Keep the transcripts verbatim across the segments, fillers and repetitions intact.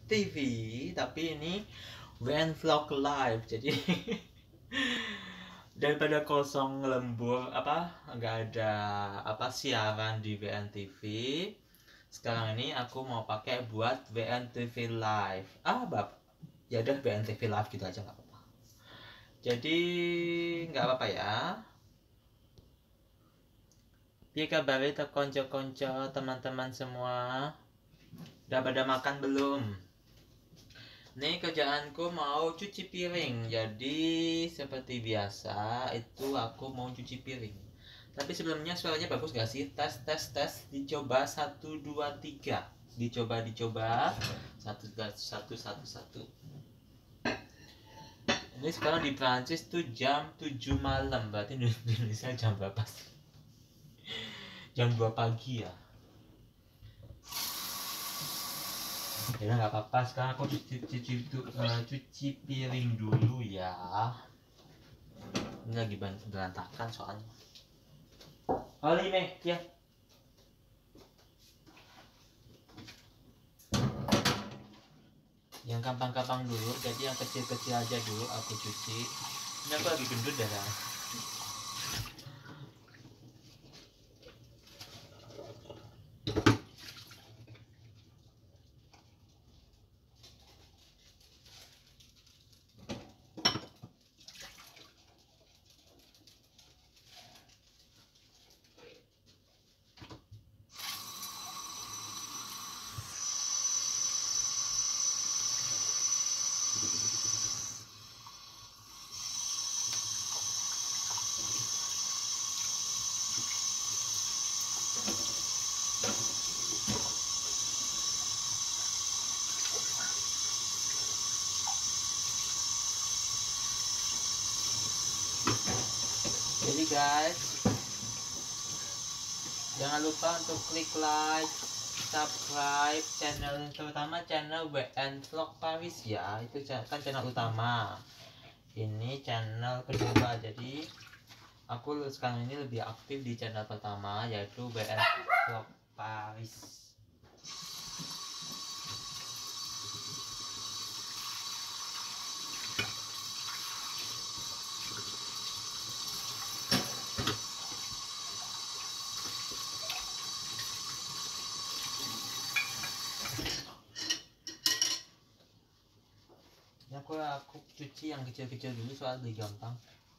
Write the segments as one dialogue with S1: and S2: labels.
S1: T V, tapi ini W N Vlog Live. Jadi daripada kosong lembur apa nggak ada apa siaran di W N T V, sekarang ini aku mau pakai buat W N T V Live. Ah, bab, ya udah W N T V Live gitu aja nggak apa-apa. Jadi nggak apa-apa ya. Piye kabar itu konco-konco teman-teman semua? Udah pada makan belum? Nih kerjaanku mau cuci piring. Jadi seperti biasa itu aku mau cuci piring. Tapi sebelumnya suaranya bagus gak sih? Tes tes tes. Dicoba satu dua tiga. Dicoba dicoba. Satu satu satu satu. Ini sekarang di Prancis tuh jam tujuh malam. Berarti di Indonesia jam berapa sih? Jam dua pagi ya. Ya nggak apa-apa, sekarang aku cuci, cuci, uh, cuci piring dulu ya. Ini lagi berantakan soalnya. Oli nih ya. Yang gampang-gampang dulu, jadi yang kecil-kecil aja dulu aku cuci. Ini aku lagi gendut ya kan? Jadi guys, jangan lupa untuk klik like, subscribe channel, terutama channel W N Vlog Paris ya. Itu kan channel utama. Ini channel kedua. Jadi aku sekarang ini lebih aktif di channel pertama, yaitu W N Vlog Paris. Ya aku aku cuci yang kecil-kecil dulu soal lebih gampang.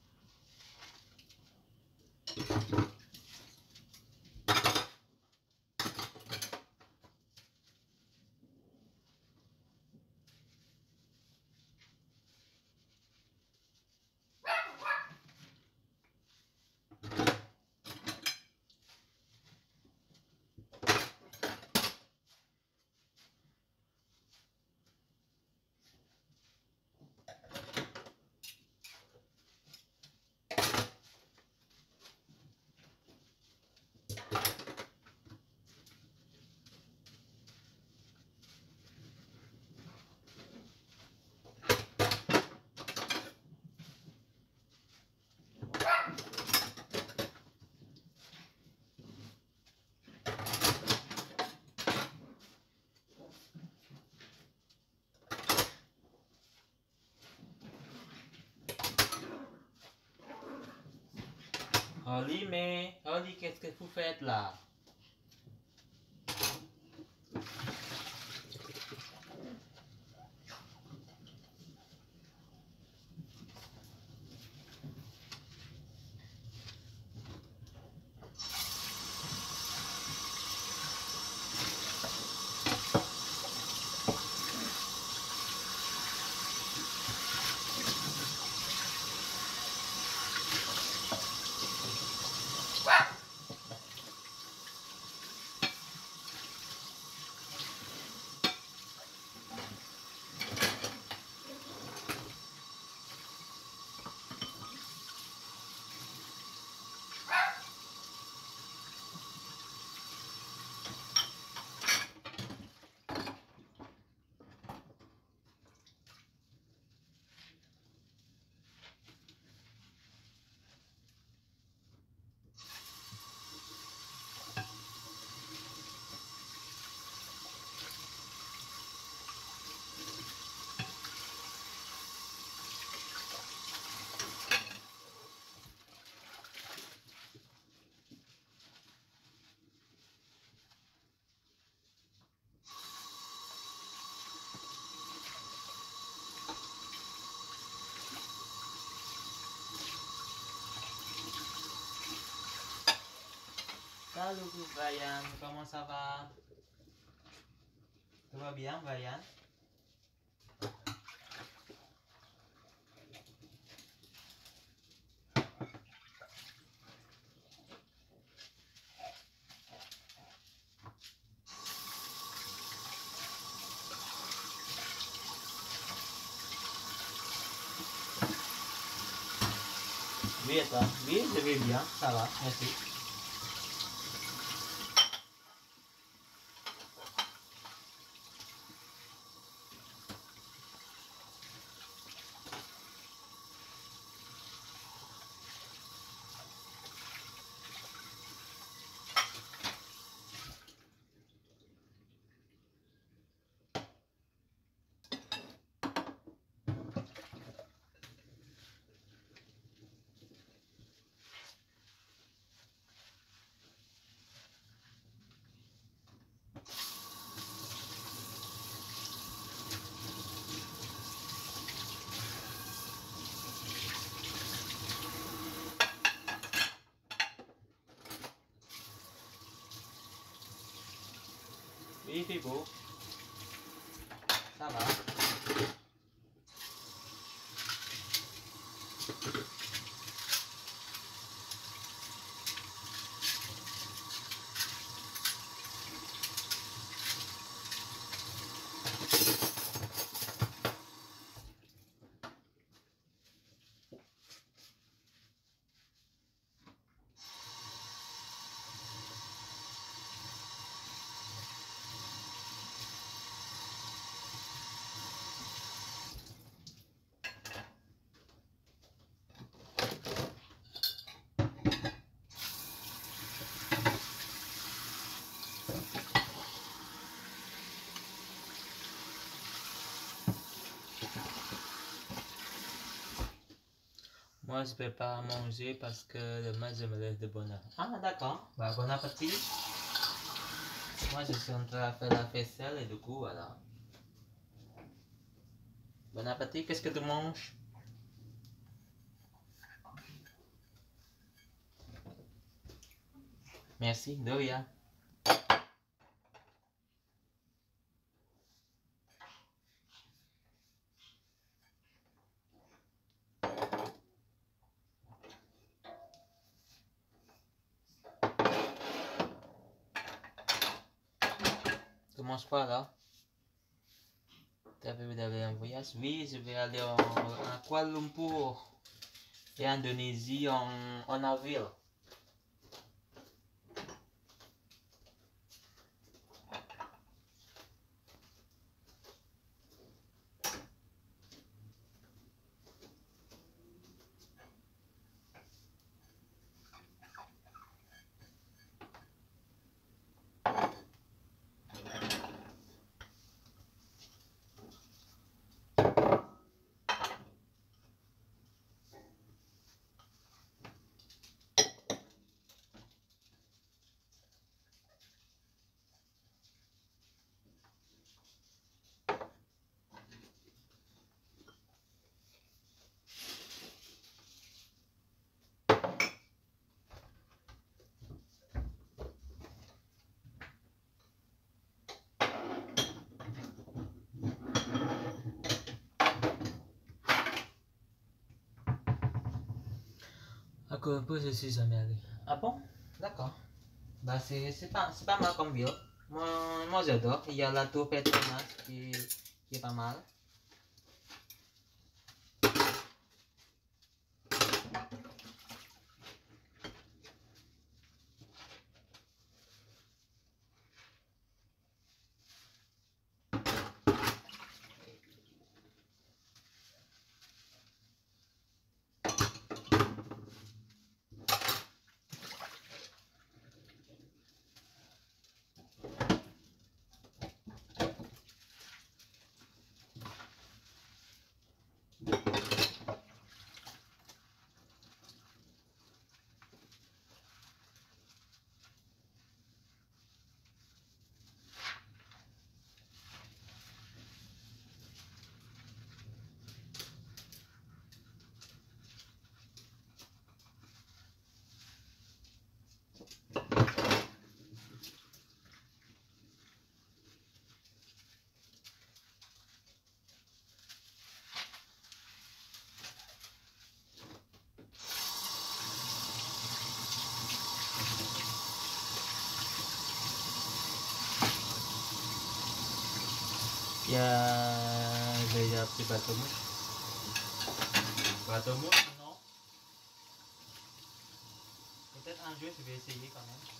S1: Holly mais, Holly, qu'est-ce que vous faites là? Salut Brian, comment ça va? Tout va bien Brian? Oui et toi? Oui, je vais bien, ça va, merci. Oui, c'est beau. Ça va. Moi, je peux pas manger parce que demain, je me lève de bonne heure. Ah, d'accord. Bah, bon appétit. Moi, je suis en train de faire la vaisselle et du coup, voilà. Bon appétit, qu'est-ce que tu manges? Merci, de rien. Tu manges quoi là? Tu as prévu d'aller en voyage? Oui, je vais aller en, à Kuala Lumpur et Indonésie en, en avril. À Kuala Lumpur, je suis jamais allé. Ah bon? D'accord. Bah, c'est c'est pas, c'est pas mal comme ville. Moi, moi j'adore. Il y a la tour Petronas qui, qui est pas mal. déjà déjà pris bateau mouche. Bateau mouche, non? Peut-être un jour je vais essayer quand même.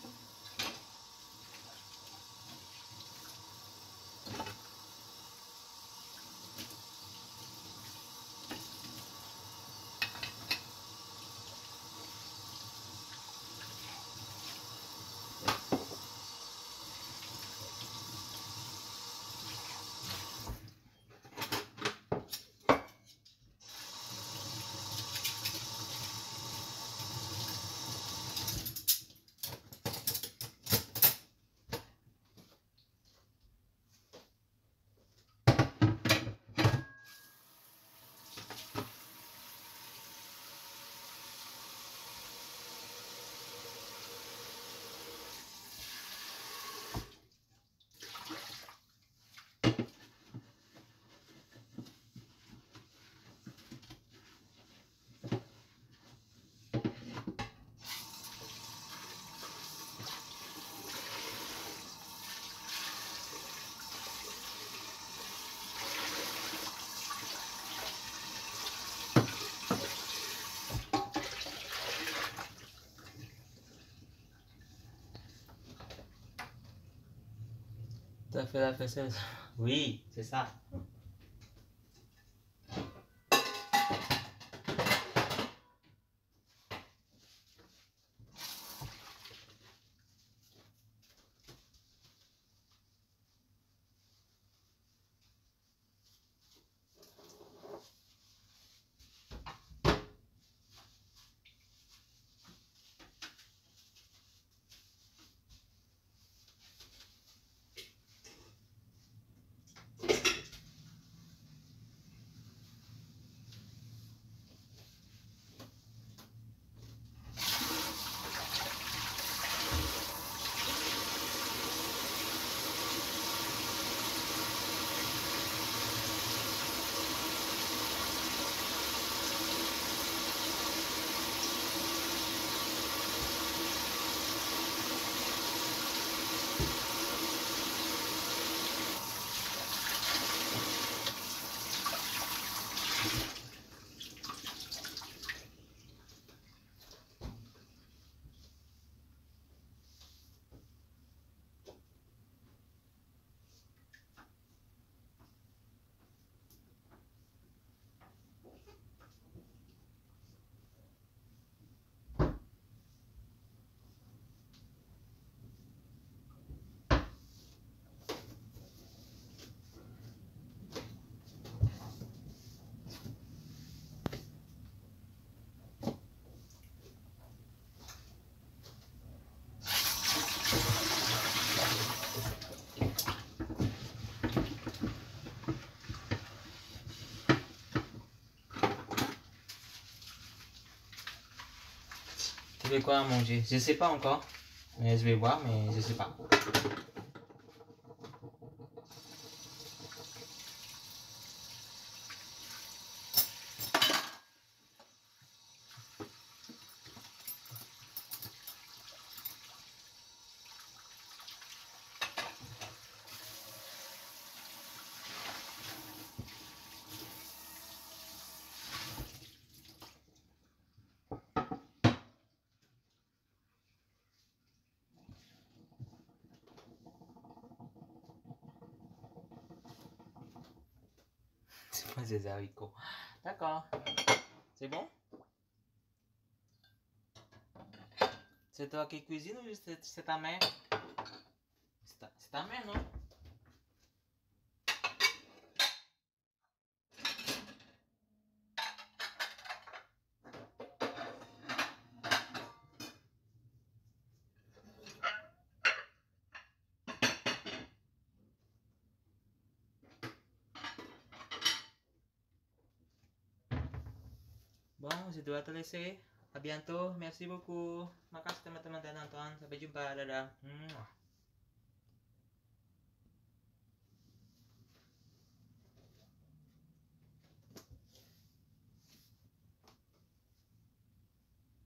S1: T'as fait la vaisselle? Oui, c'est ça. Tu veux quoi à manger? Je sais pas encore. Mais je vais voir, mais je sais pas. C'est pas des haricots. D'accord. C'est bon? C'est toi qui cuisine ou c'est c'est ta mère? C'est ta, c'est ta mère, non? Bon, je dois te laisser. À bientôt. Merci beaucoup. Makasih teman-teman dan nonton. Sampai jumpa. Dadah. Mwah.